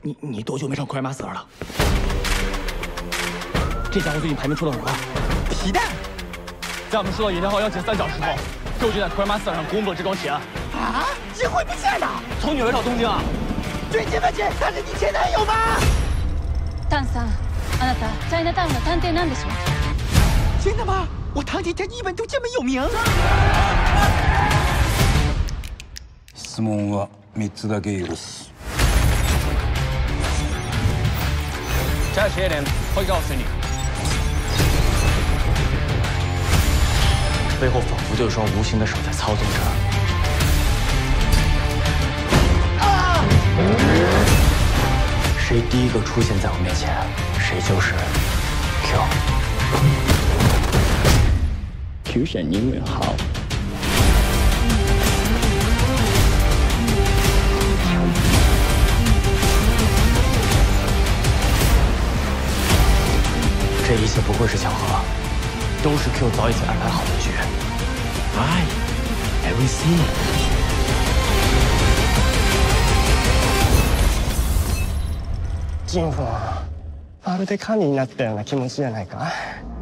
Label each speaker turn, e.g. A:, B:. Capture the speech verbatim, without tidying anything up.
A: 你你多久没上库尔马斯尔了？这家伙最近排名出的很快。皮蛋，在我们收到野田号邀请三小时后，就就在库尔马斯尔上公布了这桩提案。啊？机会不现的？从纽约到东京啊？最近的姐，他是你前男友吗？
B: タンさん、あなたチャイナタウンの探偵なんでしょ？
A: 真的吗？我堂姐在日本都这么有名。
C: 質問は三つだけ許す。
A: 这些人会告诉你，背后仿佛就有双无形的手在操纵着。啊！谁第一个出现在我面前，谁就是 Q。Q 选英文好。这一切不会是巧合，都是 Q 早已经安排好的局。I, everything。
D: ジンフはまるで神になったような気持ちじゃないか。